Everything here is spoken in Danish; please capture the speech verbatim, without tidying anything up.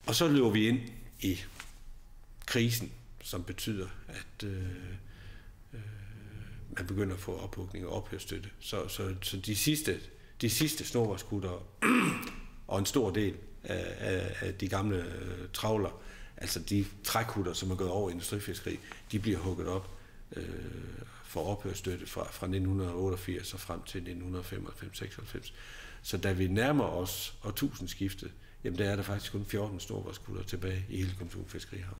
Og så løber vi ind i krisen, som betyder, at øh, øh, man begynder at få ophugning og ophørsstøtte. Så, så, så de sidste, de sidste snorvejskutter og en stor del af, af, af de gamle øh, travler, altså de trækhutter, som er gået over i industrifiskeri, de bliver hugget op øh, for ophørsstøtte fra, fra nitten otteogfirs og frem til nitten femoghalvfems seksoghalvfems. Så da vi nærmer os årtusindskiftet, jamen der er der faktisk kun fjorten snorvejskutter tilbage i hele Konjunkturfiskerihavn.